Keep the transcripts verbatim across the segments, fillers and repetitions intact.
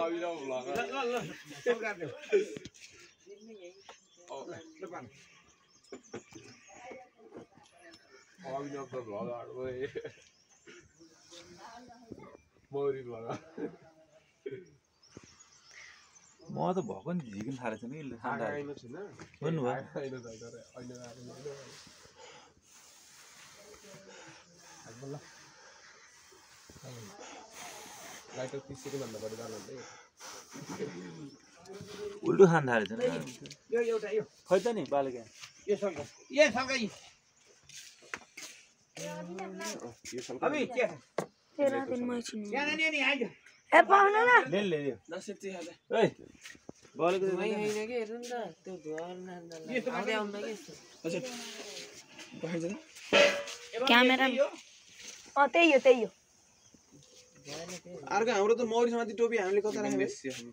अभिनव vlog ल ल ल सौगात देऊ ओ ल पान अभिनव त भ्लगर ओए मौरी भ्लगर म त भको नि झिकिन थाले छैन कि खाना आइन छैन भन्नु भयो आइन जाइदरे आइन आइन ल लाइटर तीस सेकेन्ड भन्दा बढी जानुहुँदै उल्टो खान थाले छैन यो एउटा यो खै त नि बालका यो सँगै यो सँगै यो सँगै अबे के तेरा दिन मै छु यहाँ नि नि आइज ए पाउन न ले ले दस रुपैयाँ खाजा ए बालका मै हैन के हेर्नु नि त त्यो घर नान्दाले आउँदै आउन के यस्तो अच्छा बाहिर जा क्यामेरा अ त्यही हो त्यही हो अर्को हाम्रो त मौरी समाति टोपी हामीले कता राख्ने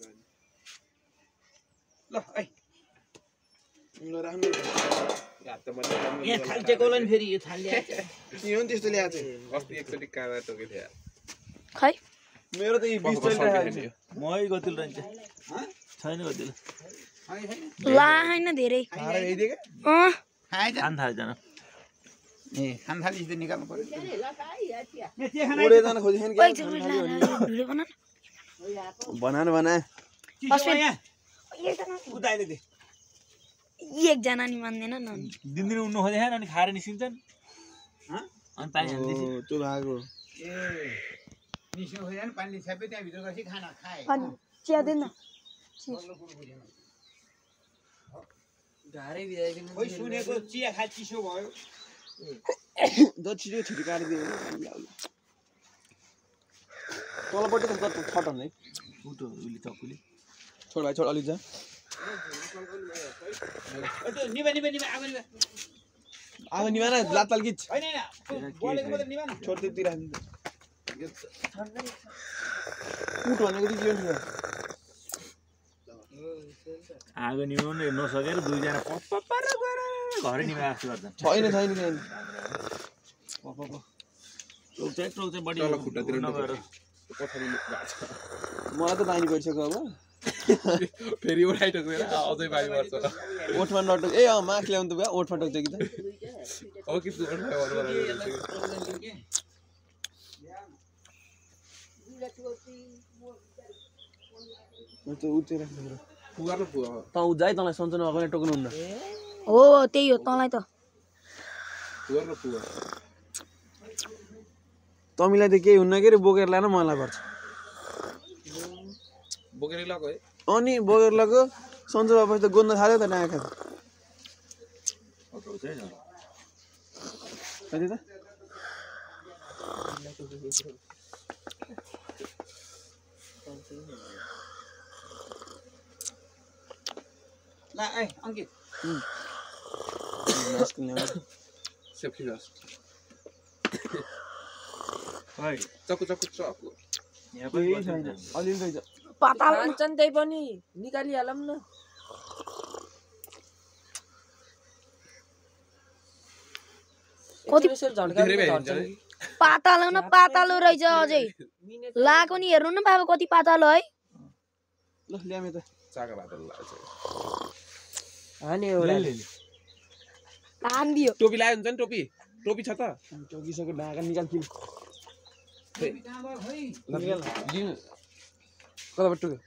ल आइ ल राख्नु याद त मैले यहाँ थाल टेकोला नि फेरि यो थाल ल्याए यो नि त्यस्तो ल्याएको थियो अस्ति एकचोटि काँडा टोके थियो खै मेरो त यी बीस चलिरहेको थियो मै गतिल रहन्छ छैन गतिल ला हैन धेरै खाएर हेरिदिए के अ खान थाले जान ए खान थाली त निकाल्नु पर्यो ओडे जान खोजेन ओइ के जबे ला भिडियो बना बना न बना अस्मिन एकजना उदाइले दे एकजना नि मान्दैन न दिन दिन उड्नु खोजे हैन अनि खाएर निस्किन्छन् ह अनि पानी हाल्दै ओ त्यो भागो ए निस्किनु खोजेन पानी छ्यापे त्यहाँ भित्र गएपछि खाना खाए अनि चिया दिन न घारै बिदाइदिनु खोइ सुनेको चिया खा चिसो भयो द छिटो छिटो काटिदियो तलपट्टि त कति छटन है उठो उली चक्कुले छोड भाइ छोड अलि जा त्यो निभा निभा निभा आगो निभा अब निमा न लातल किच हैन हैन बोलेको मात्र निभा न छोड त्यति राख्नु उठ भनेको चाहिँ के हुन्छ आगो निभाउनु नसकेर दुईजना पप्पा र गएर घरै निभा जस्तो गर्छन् छैन छैन छैन टोक्छ टोक्छ बढी तल खुट्टातिर नगएर पछाडि मलाई त बानी परिसक्यो अब फेरि उठाइ टोकेर अझै बानी पर्छ ओठमा नटोक ए अँ माख ल्याउनु त भयो ओठमा टोक्छ कि त हो कि तु ओठमा त उठेर पुगा र पुगा त उजाइ तँलाई सन्चो नभएकोले टोक्नु हुन्न हो त्यही हो तँलाई त पुगा र पुगा तमीलाई त केही हुन्न के रे बोकेर लान मलाई पर्छ बोकेर लगाएको है अनि बोकेर लगाएको सन्चो भएपछि त गोद्न थाल्यो त नाखा कति त ल ए अंकित सेफ्टी ग्लास है चक्कु चक्कु चक्कु यहाँ पनि अलिअलि रहेछ पाताल खान्छन् त्यही पनि निकालिहालौँ न कति यसो झड्का पातालो न पातालो रहेछ अझै लाको नि हेर्नु न बाबा कति पातालो है ल ल्यामे त चाका भात लाग्छ हाने एउटा हान दियो टोपी लायो हुन्छ नि टोपी टोपी छ त टोकीसको ढाका निकाल किन कताबाट टोक्यो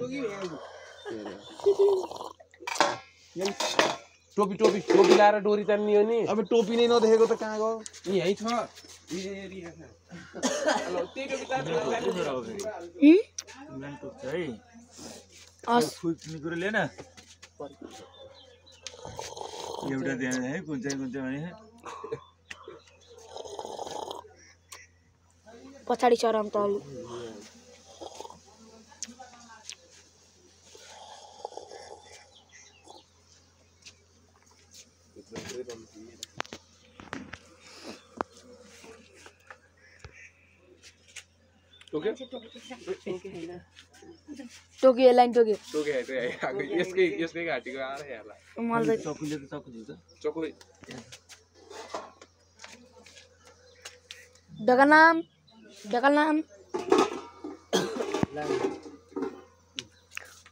टोपी टोपी टोपी लाएर डोरी तान्ने हो नि अब टोपी नै नदेखेको त कहाँ गयो यहीँ छ त्यही टोपी टोक्छ है अस फुक्ने कुरो लिएन एउटा दिएन है कुन चाहिँ कुन चाहिँ भने पछाडि चराम त अलु Tokyo Tokyo line Tokyo Tokyo है त यसकै यसकै घाटीको आएर हेर्ला मलाई त चक्कुले त चक्कु दिन्छ चक्कु डगनाम डगनाम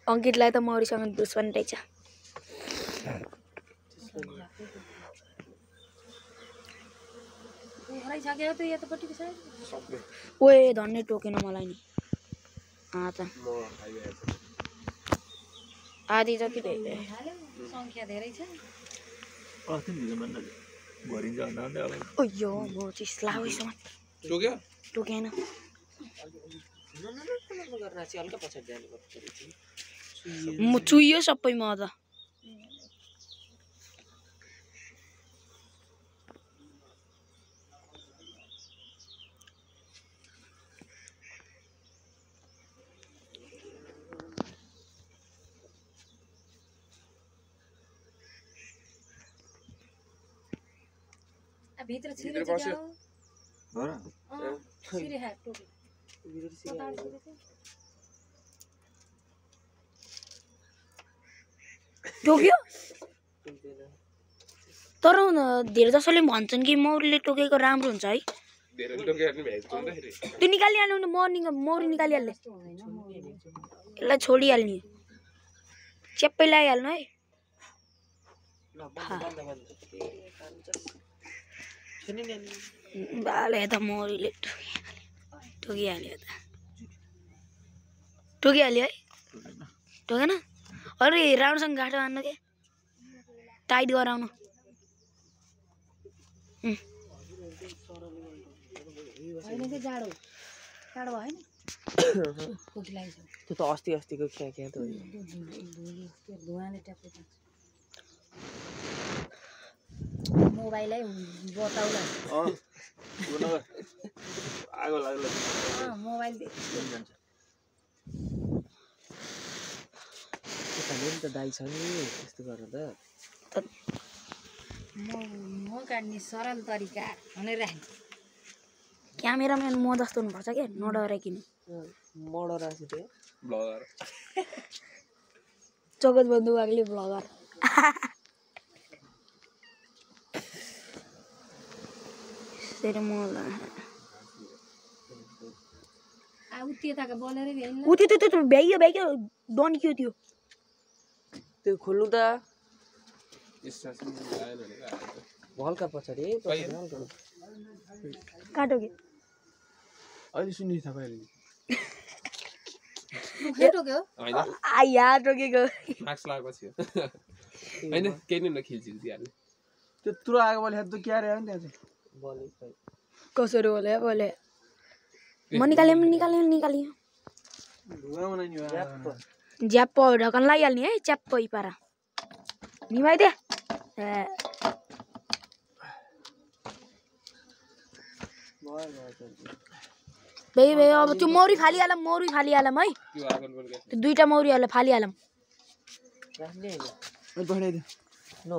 अङ्कितलाई त मौरीसँग दुश्मन रहेछ ओए धन्ने टोकेन मलाई नि आ त आधी जति संख्या धेरै छ कति दिनु मन भरिन्छ भन्दा भन्दै अब ओयो म चाहिँ स्लाउसम्म टोक्यो टोकेन गर्न चाहिँ हल्का पछाडि जानुपर्छ म चुइयो सबैमा त भित्र भित्र बस्यो हो र छिरे खा टोके टोक्यो तर धेरै जसोले भन्छन् कि मौरीले टोकेको राम्रो हुन्छ है धेरै टोक्यो नि भ्याइन्छ भन्दाखेरि त्यो निकालिहाल्नु नि मौरी मौरी निकालिहाल्ने यसलाई छोडिहाल्ने चेप्पै लगाइहाल्नु है बाले त मौरीले टोकिहाल्यो त टोकिहाल्यो है टोकेन अरे राम्रोसँग गाँठो हान्नु के टाइट गराउनु जाडो जाडो भएन त्यो त अस्ति अस्तिको क्या क्या त धुवाले ट्याप्दै मोबाइलै बताउला आगो लाग्ला मोबाइल त दाइ छ नि यस्तो गर्न त म म काट्ने सरल तरिका भनेर राख्ने क्यामेराम्यान म जस्तो हुनुपर्छ क्या नडराइकिन मर्डर आएको थियो ब्लगर जगत बन्धु वागले ब्लगर त्यसरी म आ उतिताका बोलेरै भ्याइन उ त्यो त्यो त्यो भ्याइयो भ्याइयो डन्क्यो त्यो त्यो खोल्नु त इस्सा सुन आएन भने हल्का पछाडि है पछाडि हल्का काटो कि अहिले सुन्नु तपाईहरुले टोक्यो हैन आया टोकेको मार्क्स लागेपछि हैन केही नै नखिल्छि दिहाल्ने त्यो तुरो आगो बोले त क्या रे हैन त्यहाँ चाहिँ बोले कसरी बोले बोले म निकाल्यो निकाल्यो निकाल्यो धुवा बनाइनि ज्याप्प ढकन लगाइहाल्ने है च्याप्प पारा निमाइदे ए भे भे अब त्यो मौरी फालिहालम मौरी फालिहालम है त्यो आगन बोल त्यो दुईटा मौरीहरुलाई फालिहालम राख्ने हैन अनि पठाइदे नो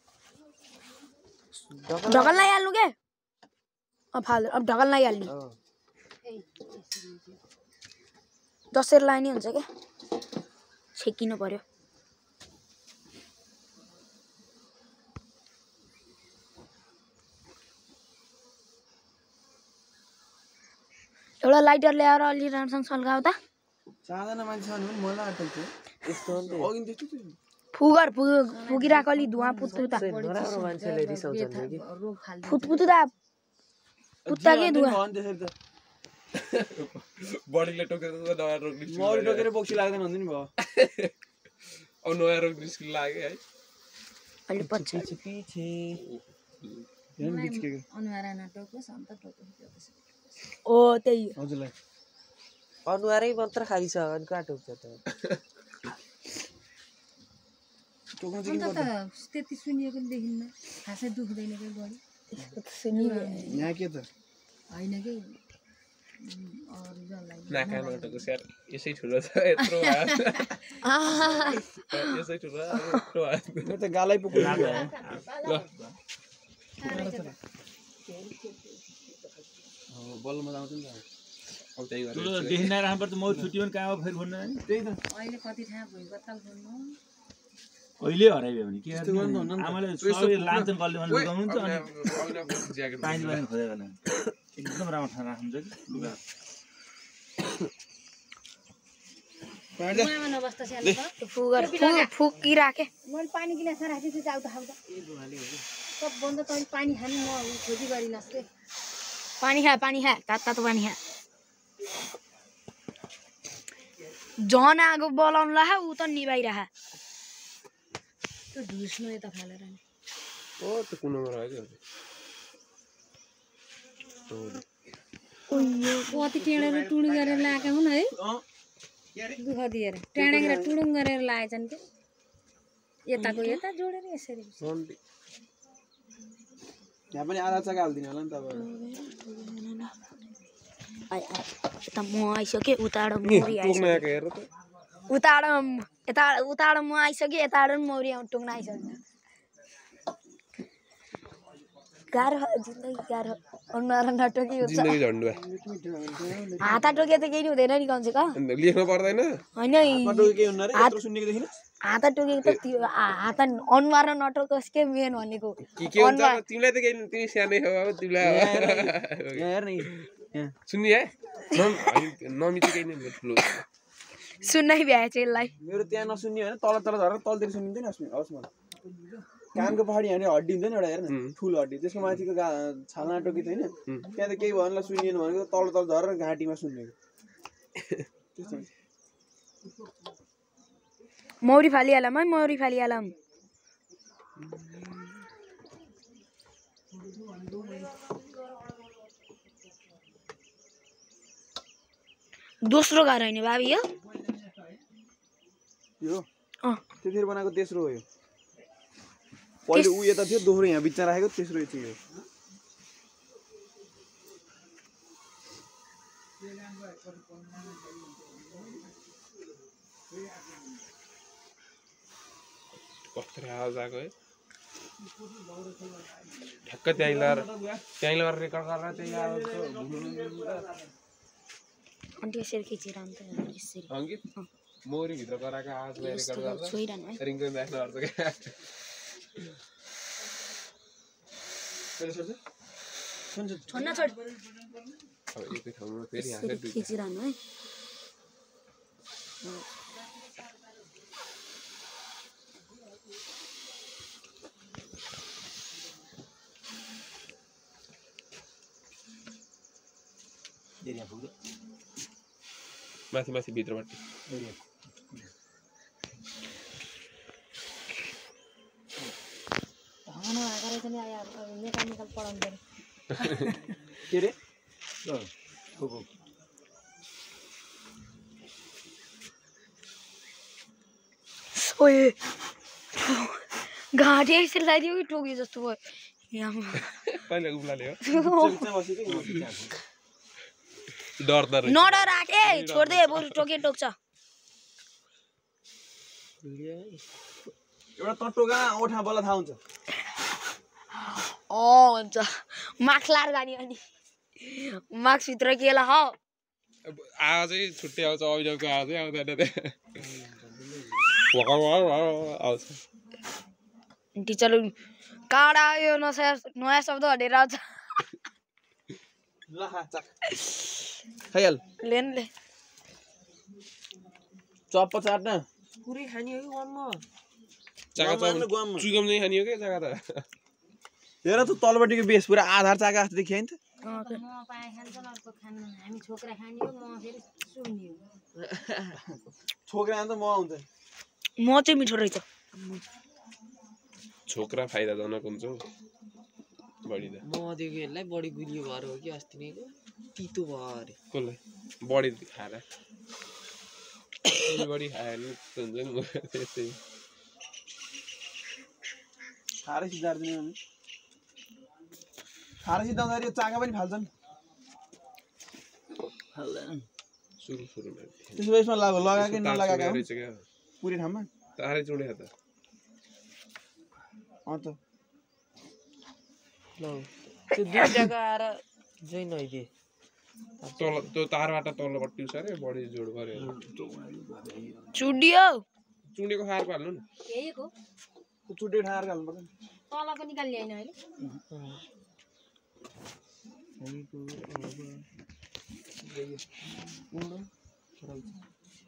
ढकन लगाइहाल्नु के अब फाल अब ढकन लगाइहाल्ने दसरी लाइने हुन्छ के छेकिनु पर्यो एउटा लाइटर ल्याएर अलि राम्रोसँग सल्काउ त चारजना मान्छे छ भने पनि मलाई अटल्छ यस्तो हो नि अघि त्यस्तो थियो फुगर फुगिराख अलि धुवा पुत्तु त नराम्रो मान्छेले रिसाउँछन् कि फुत्पुत्तु त पुत्ता के धुवा भन त्यसरी त बडीले टोकेको नयाँ रोग निस्कियो मौरी टोकेर बोक्सी लाग्दैन भन्दै नि भयो अब नयाँ रोग निस्किन लाग्यो है अलि पछि पछि हेर्नु बिचकेको अनुहार नटोक्योस् अन्त टोक्यो ओ त्यही हो हजुरलाई अनुहारै मात्र खाली छ अनि कहाँ टोक्छ त टोक्नु अन्त चाहिँ त त्यति सुनिएको नि देखिन्न खासै दुख्दैन के बढी यहाँ के त होइन कि अरू जसलाई नाका नटोको स्यार यसै ठुलो छ यत्रो भयो यसै ठुलो यत्रो भयो म त गालै पुग्नु ल बल्ल मजा आउँछ नि त अब त्यही त्यो गरेर देखि नै राख्नुपर्छ म छुट्यो भने कहाँ फेरि फोन त्यही त अहिले कति ठाउँ भुइँगत्ताल खोल्नु अहिले हराइयो भने के गर्नु आमाले सबै लान्छन् कसले भने लुगाउनुहुन्छ अनि ज्याकेट पानी पानी खोजेको न एकदम राम्रो ठाउँ राख्नुहुन्छ कि लुगा मुहामा नबस्दा स्याहार्नु त फुगर फुकिराखे मैले पानी गिलास राखेको छु जाउ त खाउ त सबभन्दा तैँले पानी खानु म खोजी गरिनस् के पानी खा पानी खा तातो तातो पानी खा झन आगो बोलाउनु ला ऊ त निभाइरहा त्यो ढुस्नु यता फालेर नि ओ त्यो कुनामा रहेछ कति टेडेर टुडुङ गरेर लगाएका हुन् है दुःख दिएर टेडेर टुडुङ गरेर लगाएछन् के यताको यता जोडेर यसरी यहाँ पनि आधा चक्का हाल्दिनु होला नि तपाईँ यता म आइसकेँ उताबाट मौरी आइसक्यो उताबाट यता उताबाट म आइसकेँ यताबाट पनि मौरी आउँ टुङ्न आइसक्यो गाह्रो जिन्दगी गाह्रो अनुहार नटोकी जिन्दगी झन्डुवा हात टोके त केही हुँदैन नि कम से कम लेख्नु पर्दैन होइन हात हात टोकेको त त्यो हात अनुहार नटोकोस् के मेन भनेको के के हुन्छ तिमीलाई त केही तिमी सानै हो अब तिमीलाई सुन्नी है नमी चाहिँ केही नै ठुलो सुन्नै भ्याएछ यसलाई मेरो त्यहाँ नसुन्ने होइन तल तल झरेर तलतिर सुनिँदैन हवस् मलाई कानको पहाडी हाने हड्डी हुन्छ नि एउटा हेर न ठुलो हड्डी त्यसको माथिको छाला टोकी छैन त्यहाँ त केही भन्नलाई सुनिएन भनेको तल तल झरेर घाँटीमा सुन्नेको मौरी फालिहालौँ है मौरी फालिहालौँ दोस्रो घर होइन भाबी यो यो त्यतिखेर बनाएको तेस्रो हो यो पहिले ऊ यता थियो दोस्रो यहाँ बिचमा राखेको तेस्रो चाहिँ यो कस्तो आवाज आएको है ठ्याक्क त्यहीँ लगाएर त्यहीँ लगाएर रेकर्ड गरेर त्यही आवाज अनि यसरी खिचिरहन्छ यसरी अङ्कित मौरी भित्र गराएको आवाजलाई रेकर्ड गरेर रिङटोन राख्नु पर्छ क्या छोड्न छोड अब एकै ठाउँमा फेरि हाँसेर खिचिरहनु है माथि माथि भित्रबाट मेकानिकल पढाउनु पर्यो के रे ओए घाँटी यसरी लगाइदियो कि टोकी जस्तो भयो यहाँ कहिले उब्लाले हो डर डर नडर राखे छोड्दे बरु टोके टोक्छ एउटा तटोका ओठा बल्ल थाहा हुन्छ अँ हुन्छ मार्क्स लाएर जाने अनि मार्क्स भित्र के ला हो आवाजै छुट्टै आउँछ अभिनवको आवाजै आउँदैन आउँछ टिचर काँडा आयो नयाँ नयाँ शब्द हटेर आउँछ खाइहाल लेन ले चप्प चाट्न पुरै खानी हो कि गम्म चाका चुगम चाहिँ खानी हो क्या चाका त हेर त तलपट्टिको बेस पुरा आधार चाका जस्तो देखियो नि त म पाए खान्छन् अर्को खानु हामी छोक्रा खाने हो म फेरि सुन्ने हो छोक्रा त म आउँछ म चाहिँ मिठो रहेछ छोक्रा फाइदाजनक हुन्छ बढी त म दिएको यसलाई बढी गुलियो भएर हो कि अस्ति नैको तितो भयो अरे कसलाई बढी खाएर बढी खायो भने हुन्छ नि त्यस्तै खाएर सिद्धार्दिने भने खाएर सिद्धाउँदाखेरि यो चाका पनि फाल्छन् सुरु सुरुमा त्यसो यसमा लगाएकै नलगाएकै पुरै ठाउँमा तारै चुडेको त अँ त ल त्यो दुई जग्गा आएर जोइन आइदिए तल त्यो तारबाट तल्लोपट्टि छ अरे बढी जोड गऱ्यो चुडियो चुडेको खाएर हाल्नु न यही हो चुडेको खाएर हाल्नुपर्छ तलको निकाल्ने होइन अहिले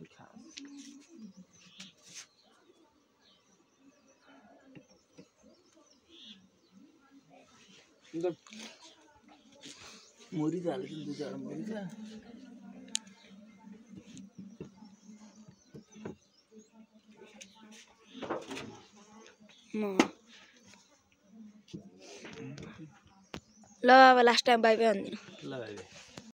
मुरी त हाल्छ दुई चार मुरी त ल अब लास्ट टाइम बाई बाई भन्दिनँ ल भाइ